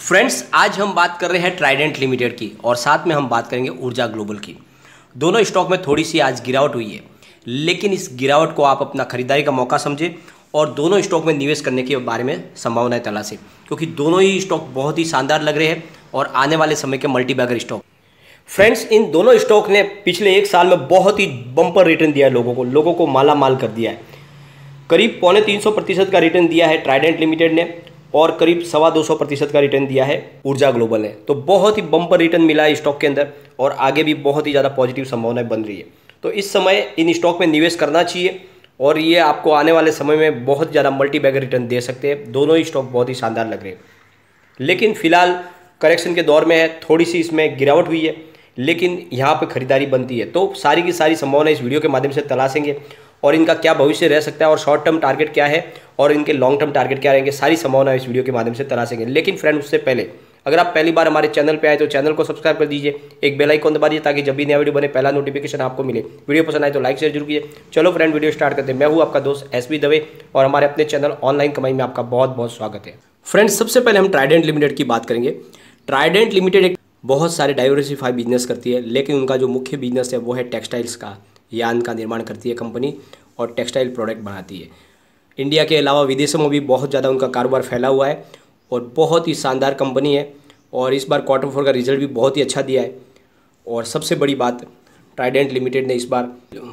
Friends, आज हम बात कर रहे हैं ट्राइडेंट लिमिटेड की और साथ में हम बात करेंगे ऊर्जा ग्लोबल की। दोनों स्टॉक में थोड़ी सी आज गिरावट हुई है, लेकिन इस गिरावट को आप अपना खरीदारी का मौका समझें और दोनों स्टॉक में निवेश करने के बारे में संभावनाएं तलाशें, क्योंकि दोनों ही स्टॉक बहुत ही शानदार लग रहे हैं और आने वाले समय के मल्टीबैगर स्टॉक। फ्रेंड्स, इन दोनों स्टॉक ने पिछले एक साल में बहुत ही बम्पर रिटर्न दिया है, लोगों को माला माल कर दिया है। करीब 250% का रिटर्न दिया है ट्राइडेंट लिमिटेड ने और करीब 225% का रिटर्न दिया है ऊर्जा ग्लोबल ने। तो बहुत ही बम्पर रिटर्न मिला है स्टॉक के अंदर और आगे भी बहुत ही ज़्यादा पॉजिटिव संभावनाएं बन रही है। तो इस समय इन स्टॉक में निवेश करना चाहिए और ये आपको आने वाले समय में बहुत ज़्यादा मल्टीबैगर रिटर्न दे सकते हैं। दोनों ही स्टॉक बहुत ही शानदार लग रहे हैं, लेकिन फिलहाल करेक्शन के दौर में है, थोड़ी सी इसमें गिरावट हुई है, लेकिन यहाँ पे खरीदारी बनती है। तो सारी की सारी संभावना इस वीडियो के माध्यम से तलाशेंगे और इनका क्या भविष्य रह सकता है और शॉर्ट टर्म टारगेट क्या है और इनके लॉन्ग टर्म टारगेट क्या रहेंगे, सारी संभावना इस वीडियो के माध्यम से तलाशेंगे। लेकिन फ्रेंड, उससे पहले अगर आप पहली बार हमारे चैनल पे आए तो चैनल को सब्सक्राइब कर दीजिए, एक बेल आइकन दबा दीजिए ताकि जब भी नया वीडियो बने पहला नोटिफिकेशन आपको मिले। वीडियो पसंद आए तो लाइक शेयर जरूर कीजिए। चलो फ्रेंड, वीडियो स्टार्ट करते हैं। मैं हूँ आपका दोस्त एसबी दवे और हमारे अपने चैनल ऑनलाइन कमाई में आपका बहुत बहुत स्वागत है। फ्रेंड्स, सबसे पहले हम ट्राइडेंट लिमिटेड की बात करेंगे। ट्राइडेंट लिमिटेड एक बहुत सारे डाइवर्सिफाई बिजनेस करती है, लेकिन उनका जो मुख्य बिजनेस है वो है टेक्सटाइल्स का। यान का निर्माण करती है कंपनी और टेक्सटाइल प्रोडक्ट बनाती है। इंडिया के अलावा विदेशों में भी बहुत ज़्यादा उनका कारोबार फैला हुआ है और बहुत ही शानदार कंपनी है और इस बार Q4 का रिजल्ट भी बहुत ही अच्छा दिया है। और सबसे बड़ी बात, ट्राइडेंट लिमिटेड ने इस बार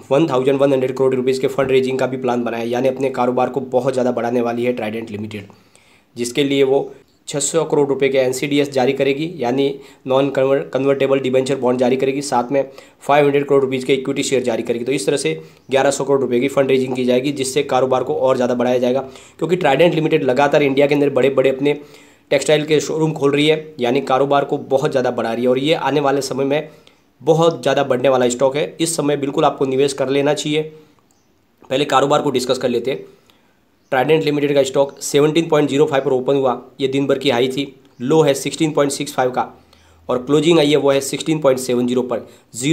1100 करोड़ रुपीज़ के फंड रेजिंग का भी प्लान बनाया, यानी अपने कारोबार को बहुत ज़्यादा बढ़ाने वाली है ट्राइडेंट लिमिटेड, जिसके लिए वो 600 करोड़ रुपए के NCDs जारी करेगी, यानी नॉन कन्वर्टेबल डिबेंचर बॉन्ड जारी करेगी, साथ में 500 करोड़ रुपीज़ के इक्विटी शेयर जारी करेगी। तो इस तरह से 1100 करोड़ रुपए की फंड रेजिंग की जाएगी, जिससे कारोबार को और ज़्यादा बढ़ाया जाएगा। क्योंकि ट्राइडेंट लिमिटेड लगातार इंडिया के अंदर बड़े बड़े अपने टेक्सटाइल के शोरूम खोल रही है, यानी कारोबार को बहुत ज़्यादा बढ़ा रही है और ये आने वाले समय में बहुत ज़्यादा बढ़ने वाला स्टॉक है। इस समय बिल्कुल आपको निवेश कर लेना चाहिए। पहले कारोबार को डिस्कस कर लेते हैं। ट्राइडेंट लिमिटेड का स्टॉक 17.05 पर ओपन हुआ, ये दिन भर की हाई थी। लो है 16.65 का और क्लोजिंग आई है वो है 16.70 पर,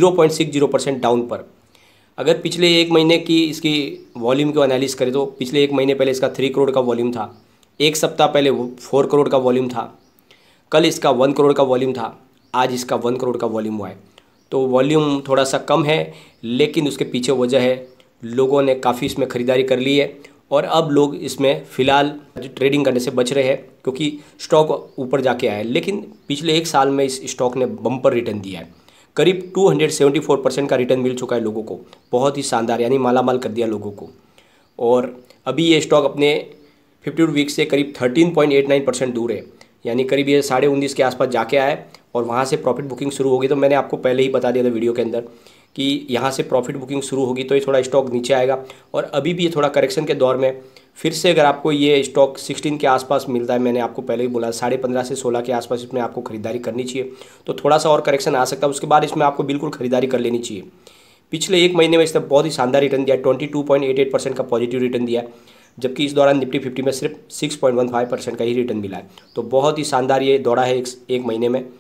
0.60% डाउन पर। अगर पिछले एक महीने की इसकी वॉल्यूम को एनालिस करें तो पिछले एक महीने पहले इसका 3 करोड़ का वॉल्यूम था, एक सप्ताह पहले 4 करोड़ का वॉल्यूम था, कल इसका 1 करोड़ का वॉल्यूम था, आज इसका 1 करोड़ का वॉल्यूम हुआ है। तो वॉल्यूम थोड़ा सा कम है, लेकिन उसके पीछे वजह है लोगों ने काफ़ी इसमें ख़रीदारी कर ली है और अब लोग इसमें फ़िलहाल ट्रेडिंग करने से बच रहे हैं क्योंकि स्टॉक ऊपर जाके आया है। लेकिन पिछले एक साल में इस स्टॉक ने बम्पर रिटर्न दिया है, करीब 274% का रिटर्न मिल चुका है लोगों को, बहुत ही शानदार, यानी मालामाल कर दिया लोगों को। और अभी ये स्टॉक अपने 52 वीक से करीब 13.89% दूर है, यानी करीब ये 19.5 के आसपास जाके आया है और वहाँ से प्रॉफिट बुकिंग शुरू होगी। तो मैंने आपको पहले ही बता दिया था वीडियो के अंदर कि यहाँ से प्रॉफिट बुकिंग शुरू होगी तो ये थोड़ा स्टॉक नीचे आएगा और अभी भी ये थोड़ा करेक्शन के दौर में। फिर से अगर आपको ये स्टॉक 16 के आसपास मिलता है, मैंने आपको पहले ही बोला 15.5 से 16 के आसपास इसमें आपको खरीदारी करनी चाहिए। तो थोड़ा सा और करेक्शन आ सकता है, उसके बाद इसमें आपको बिल्कुल खरीदारी कर लेनी चाहिए। पिछले एक महीने में इसने बहुत ही शानदार रिटर्न दिया, 22.88% का पॉजिटिव रिटर्न दिया, जबकि इस दौरान निफ्टी 50 में सिर्फ 6.15% का ही रिटर्न मिला है। तो बहुत ही शानदार ये दौड़ा है एक महीने में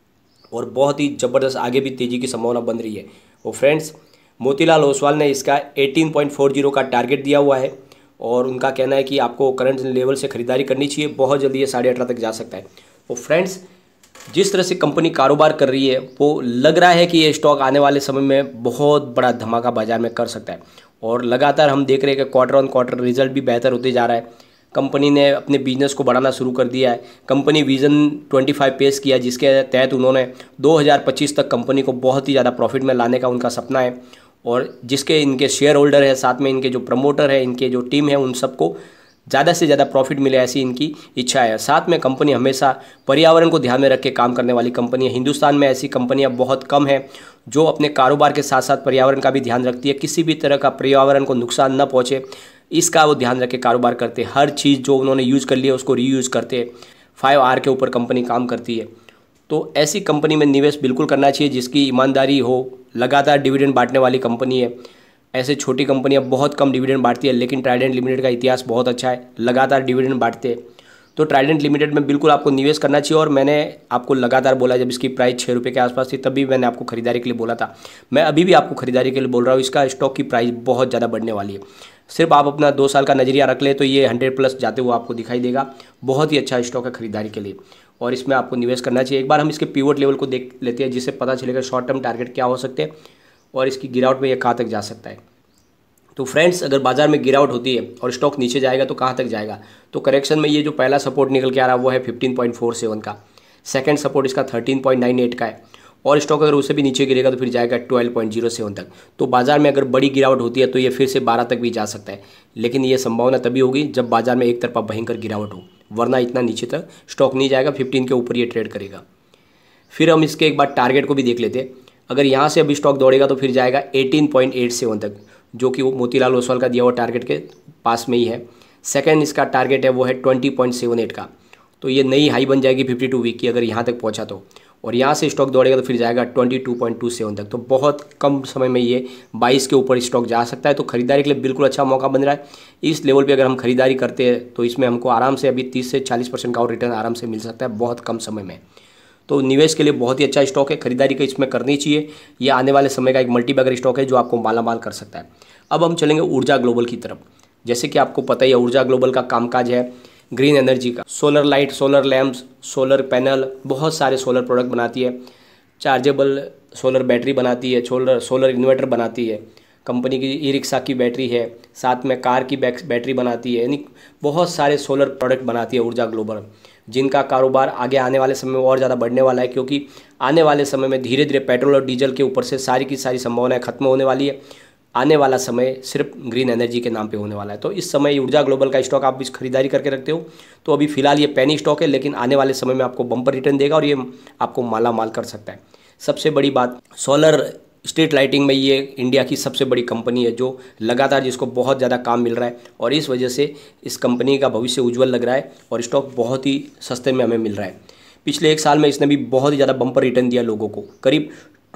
और बहुत ही ज़बरदस्त आगे भी तेज़ी की संभावना बन रही है। और फ्रेंड्स, मोतीलाल ओसवाल ने इसका 18.40 का टारगेट दिया हुआ है और उनका कहना है कि आपको करंट लेवल से खरीदारी करनी चाहिए, बहुत जल्दी ये 18.5 तक जा सकता है। तो फ्रेंड्स, जिस तरह से कंपनी कारोबार कर रही है वो लग रहा है कि ये स्टॉक आने वाले समय में बहुत बड़ा धमाका बाजार में कर सकता है और लगातार हम देख रहे हैं कि क्वार्टर रिजल्ट भी बेहतर होते जा रहा है। कंपनी ने अपने बिजनेस को बढ़ाना शुरू कर दिया है। कंपनी विज़न 25 पेश किया, जिसके तहत उन्होंने 2025 तक कंपनी को बहुत ही ज़्यादा प्रॉफिट में लाने का उनका सपना है और जिसके इनके शेयर होल्डर है, साथ में इनके जो प्रमोटर है, इनके जो टीम है, उन सबको ज़्यादा से ज़्यादा प्रॉफिट मिले, ऐसी इनकी इच्छा है। साथ में कंपनी हमेशा पर्यावरण को ध्यान में रख के काम करने वाली कंपनी है। हिंदुस्तान में ऐसी कंपनियां बहुत कम है जो अपने कारोबार के साथ साथ पर्यावरण का भी ध्यान रखती है, किसी भी तरह का पर्यावरण को नुकसान न पहुँचे इसका वो ध्यान रख के कारोबार करते हैं। हर चीज़ जो उन्होंने यूज़ कर लिया उसको रीयूज़ करते हैं। 5R के ऊपर कंपनी काम करती है। तो ऐसी कंपनी में निवेश बिल्कुल करना चाहिए जिसकी ईमानदारी हो, लगातार डिविडेंड बांटने वाली कंपनी है। ऐसे छोटी कंपनियां बहुत कम डिविडेंड बांटती है, लेकिन ट्राइडेंट लिमिटेड का इतिहास बहुत अच्छा है, लगातार डिविडेंड बांटते हैं। तो ट्राइडेंट लिमिटेड में बिल्कुल आपको निवेश करना चाहिए और मैंने आपको लगातार बोला, जब इसकी प्राइस 6 रुपये के आसपास थी तभी मैंने आपको खरीदारी के लिए बोला था। मैं अभी भी आपको खरीदारी के लिए बोल रहा हूँ, इसका स्टॉक की प्राइस बहुत ज़्यादा बढ़ने वाली है। सिर्फ आप अपना 2 साल का नज़रिया रख ले तो ये 100 प्लस जाते हुए आपको दिखाई देगा। बहुत ही अच्छा स्टॉक है खरीदारी के लिए और इसमें आपको निवेश करना चाहिए। एक बार हम इसके पिवट लेवल को देख लेते हैं, जिससे पता चलेगा शॉर्ट टर्म टारगेट क्या हो सकते हैं और इसकी गिरावट में ये कहाँ तक जा सकता है। तो फ्रेंड्स, अगर बाजार में गिरावट होती है और स्टॉक नीचे जाएगा तो कहाँ तक जाएगा, तो करेक्शन में ये जो पहला सपोर्ट निकल के आ रहा है वो है 15.47 का, सेकंड सपोर्ट इसका 13.98 का है और स्टॉक अगर उससे भी नीचे गिरेगा तो फिर जाएगा 12.07 तक। तो बाजार में अगर बड़ी गिरावट होती है तो ये फिर से 12 तक भी जा सकता है, लेकिन ये संभावना तभी होगी जब बाजार में एक तरफा भयंकर गिरावट हो, वरना इतना नीचे तक स्टॉक नहीं जाएगा, 15 के ऊपर ये ट्रेड करेगा। फिर हम इसके एक बार टारगेट को भी देख लेते हैं। अगर यहाँ से अभी स्टॉक दौड़ेगा तो फिर जाएगा 18.87 तक, जो कि वो मोतीलाल ओसवाल का दिया हुआ टारगेट के पास में ही है। सेकंड इसका टारगेट है वो है 20.78 का, तो ये नई हाई बन जाएगी 52 वीक की अगर यहाँ तक पहुँचा तो। और यहाँ से स्टॉक दौड़ेगा तो फिर जाएगा 22.27 तक। तो बहुत कम समय में ये 22 के ऊपर स्टॉक जा सकता है। तो खरीदारी के लिए बिल्कुल अच्छा मौका बन रहा है। इस लेवल पे अगर हम खरीदारी करते हैं तो इसमें हमको आराम से अभी 30 से 40% का और रिटर्न आराम से मिल सकता है बहुत कम समय में। तो निवेश के लिए बहुत ही अच्छा स्टॉक है, खरीदारी का इसमें करनी चाहिए। ये आने वाले समय का एक मल्टीबैगर स्टॉक है जो आपको मालामाल कर सकता है। अब हम चलेंगे ऊर्जा ग्लोबल की तरफ। जैसे कि आपको पता ही है, ऊर्जा ग्लोबल का कामकाज है ग्रीन एनर्जी का, solar light, solar lamps, solar panel, बहुत सारे सोलर प्रोडक्ट बनाती है, चार्जेबल सोलर बैटरी बनाती है, सोलर इन्वर्टर बनाती है, कंपनी की ई रिक्शा की बैटरी है, साथ में कार की बैटरी बनाती है, यानी बहुत सारे सोलर प्रोडक्ट बनाती है ऊर्जा ग्लोबल, जिनका कारोबार आगे आने वाले समय में और ज़्यादा बढ़ने वाला है, क्योंकि आने वाले समय में धीरे धीरे पेट्रोल और डीजल के ऊपर से सारी की सारी संभावनाएं खत्म होने वाली है। आने वाला समय सिर्फ ग्रीन एनर्जी के नाम पे होने वाला है। तो इस समय ऊर्जा ग्लोबल का स्टॉक आप इस खरीदारी करके रखते हो तो अभी फिलहाल ये पैनी स्टॉक है, लेकिन आने वाले समय में आपको बम्पर रिटर्न देगा और ये आपको माला माल कर सकता है। सबसे बड़ी बात, सोलर स्ट्रीट लाइटिंग में ये इंडिया की सबसे बड़ी कंपनी है जो लगातार जिसको बहुत ज़्यादा काम मिल रहा है और इस वजह से इस कंपनी का भविष्य उज्जवल लग रहा है और स्टॉक बहुत ही सस्ते में हमें मिल रहा है। पिछले एक साल में इसने भी बहुत ही ज़्यादा बम्पर रिटर्न दिया लोगों को, करीब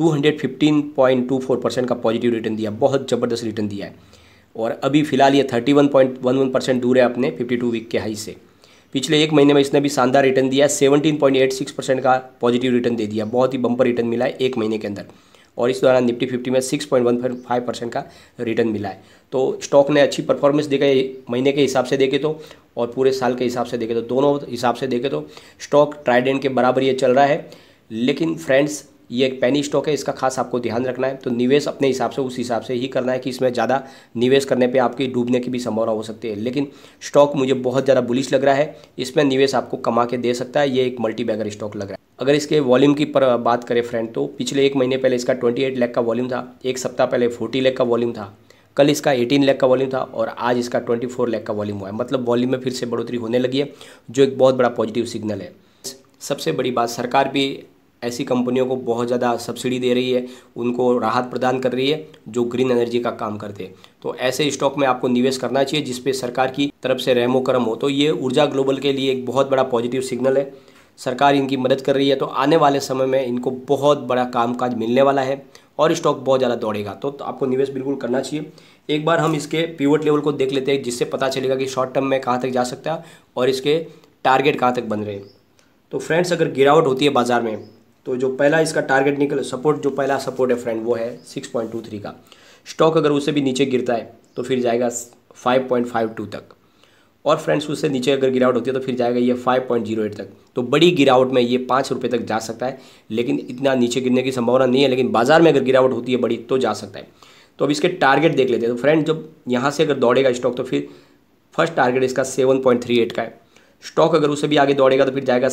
215.24% का पॉजिटिव रिटर्न दिया, बहुत ज़बरदस्त रिटर्न दिया है। और अभी फिलहाल ये 31.11% दूर है अपने 52 वीक के हाई से। पिछले एक महीने में इसने भी शानदार रिटर्न दिया है, 17.86% का पॉजिटिव रिटर्न दे दिया, बहुत ही बम्पर रिटर्न मिला है एक महीने के अंदर। और इस दौरान निफ्टी 50 में 6.15% का रिटर्न मिला है। तो स्टॉक ने अच्छी परफॉर्मेंस देखा है महीने के हिसाब से देखे तो और पूरे साल के हिसाब से देखे तो, दोनों हिसाब से देखे तो स्टॉक ट्राइडेंट के बराबर ये चल रहा है। लेकिन फ्रेंड्स, ये एक पैनी स्टॉक है, इसका खास आपको ध्यान रखना है। तो निवेश अपने हिसाब से उस हिसाब से ही करना है कि इसमें ज़्यादा निवेश करने पे आपकी डूबने की भी संभावना हो सकती है। लेकिन स्टॉक मुझे बहुत ज़्यादा बुलिश लग रहा है, इसमें निवेश आपको कमा के दे सकता है। ये एक मल्टी बैगर स्टॉक लग रहा है। अगर इसके वॉल्यूम की पर बात करें फ्रेंड, तो पिछले एक महीने पहले इसका 28 लाख का वॉल्यूम था, एक सप्ताह पहले 40 लाख का वॉल्यूम था, कल इसका 18 लाख का वॉल्यूम था और आज इसका 24 लाख का वॉल्यूम हुआ है। मतलब वॉल्यूम में फिर से बढ़ोतरी होने लगी है, जो एक बहुत बड़ा पॉजिटिव सिग्नल है। सबसे बड़ी बात, सरकार भी ऐसी कंपनियों को बहुत ज़्यादा सब्सिडी दे रही है, उनको राहत प्रदान कर रही है जो ग्रीन एनर्जी का काम करते हैं। तो ऐसे स्टॉक में आपको निवेश करना चाहिए जिसपे सरकार की तरफ से रहमो करम हो। तो ये ऊर्जा ग्लोबल के लिए एक बहुत बड़ा पॉजिटिव सिग्नल है, सरकार इनकी मदद कर रही है। तो आने वाले समय में इनको बहुत बड़ा कामकाज मिलने वाला है और स्टॉक बहुत ज़्यादा दौड़ेगा। तो आपको निवेश बिल्कुल करना चाहिए। एक बार हम इसके पिवट लेवल को देख लेते हैं, जिससे पता चलेगा कि शॉर्ट टर्म में कहाँ तक जा सकता है और इसके टारगेट कहाँ तक बन रहे हैं। तो फ्रेंड्स, अगर गिरावट होती है बाजार में तो जो पहला इसका टारगेट निकल सपोर्ट, जो पहला सपोर्ट है फ्रेंड, वो है 6.23 का। स्टॉक अगर उससे भी नीचे गिरता है तो फिर जाएगा 5.52 तक और फ्रेंड्स उससे नीचे अगर गिरावट होती है तो फिर जाएगा ये 5.08 तक। तो बड़ी गिरावट में ये 5 रुपये तक जा सकता है, लेकिन इतना नीचे गिरने की संभावना नहीं है। लेकिन बाजार में अगर गिरावट होती है बड़ी तो जा सकता है। तो अब इसके टारगेट देख लेते हैं। तो फ्रेंड, जब यहाँ से अगर दौड़ेगा स्टॉक तो फिर फर्स्ट टारगेट इसका 7.38 का है। स्टॉक अगर उससे भी आगे दौड़ेगा तो फिर जाएगा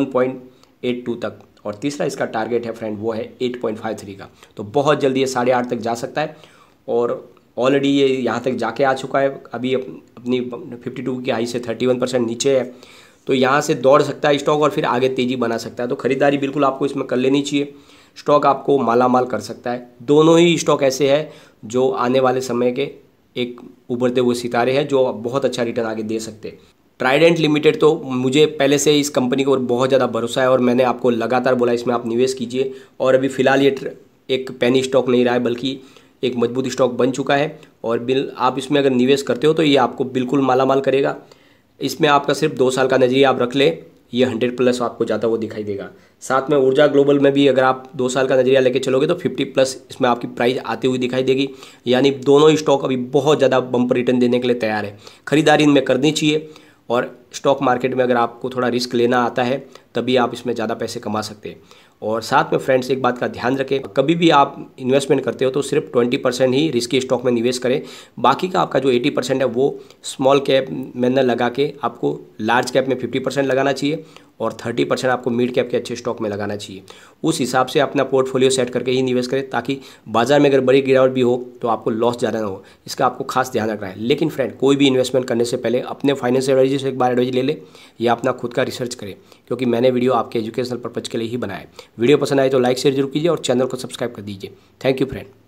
7.82 तक और तीसरा इसका टारगेट है फ्रेंड, वो है 8.53 का। तो बहुत जल्दी ये 8.5 तक जा सकता है और ऑलरेडी ये यहाँ तक जाके आ चुका है। अभी अपनी 52 की हाई से 31% नीचे है, तो यहाँ से दौड़ सकता है स्टॉक और फिर आगे तेज़ी बना सकता है। तो खरीदारी बिल्कुल आपको इसमें कर लेनी चाहिए, स्टॉक आपको माला माल कर सकता है। दोनों ही स्टॉक ऐसे हैं जो आने वाले समय के एक उभरते हुए सितारे हैं जो बहुत अच्छा रिटर्न आगे दे सकते हैं। ट्राइडेंट लिमिटेड, तो मुझे पहले से इस कंपनी को बहुत ज़्यादा भरोसा है और मैंने आपको लगातार बोला इसमें आप निवेश कीजिए। और अभी फ़िलहाल ये एक पैनी स्टॉक नहीं रहा है, बल्कि एक मजबूत स्टॉक बन चुका है और आप इसमें अगर निवेश करते हो तो ये आपको बिल्कुल मालामाल करेगा। इसमें आपका सिर्फ 2 साल का नज़रिया आप रख ले ये 100 प्लस आपको जाता हुआ दिखाई देगा। साथ में ऊर्जा ग्लोबल में भी अगर आप 2 साल का नजरिया लेके चलोगे तो 50 प्लस इसमें आपकी प्राइस आती हुई दिखाई देगी। यानी दोनों स्टॉक अभी बहुत ज़्यादा बम्पर रिटर्न देने के लिए तैयार है, खरीदारी इनमें करनी चाहिए। और स्टॉक मार्केट में अगर आपको थोड़ा रिस्क लेना आता है तभी आप इसमें ज़्यादा पैसे कमा सकते हैं। और साथ में फ्रेंड्स एक बात का ध्यान रखें, कभी भी आप इन्वेस्टमेंट करते हो तो सिर्फ 20% ही रिस्की स्टॉक में निवेश करें। बाकी का आपका जो 80% है वो स्मॉल कैप में न लगा के आपको लार्ज कैप में 50% लगाना चाहिए और 30% आपको मिड कैप के अच्छे स्टॉक में लगाना चाहिए। उस हिसाब से अपना पोर्टफोलियो सेट करके ही निवेश करें ताकि बाजार में अगर बड़ी गिरावट भी हो तो आपको लॉस ज़्यादा ना हो, इसका आपको खास ध्यान रखना है। लेकिन फ्रेंड, कोई भी इन्वेस्टमेंट करने से पहले अपने फाइनेंशियल एडवाइजर से एक बार एडवाइज ले ले या अपना खुद का रिसर्च करें, क्योंकि मैंने वीडियो आपके एजुकेशनल पर्पज़ के लिए ही बनाया है। वीडियो पसंद आए तो लाइक शेयर जरूर कीजिए और चैनल को सब्सक्राइब कर दीजिए। Thank you friend.